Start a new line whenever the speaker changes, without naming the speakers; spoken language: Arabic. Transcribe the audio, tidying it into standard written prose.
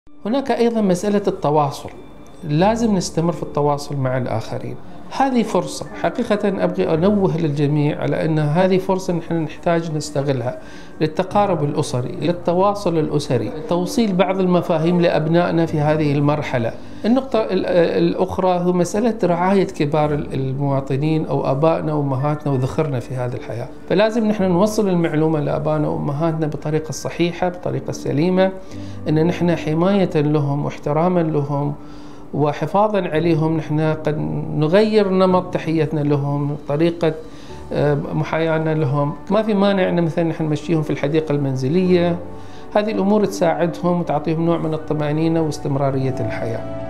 هناك أيضا مسألة التواصل، لازم نستمر في التواصل مع الآخرين. هذه فرصة حقيقة أبغي أنوه للجميع على أن هذه فرصة نحن نحتاج نستغلها للتقارب الأسري، للتواصل الأسري، توصيل بعض المفاهيم لأبنائنا في هذه المرحلة. النقطة الأخرى هو مسألة رعاية كبار المواطنين أو آبائنا وأمهاتنا وذخرنا في هذه الحياة، فلازم نحن نوصل المعلومة لآبائنا وأمهاتنا بطريقة الصحيحة، بطريقة السليمة، أن نحن حماية لهم واحتراما لهم وحفاظا عليهم نحن قد نغير نمط تحيتنا لهم، طريقة محايانا لهم. ما في مانع أن مثلا نحن نمشيهم في الحديقة المنزلية، هذه الأمور تساعدهم وتعطيهم نوع من الطمأنينة واستمرارية الحياة.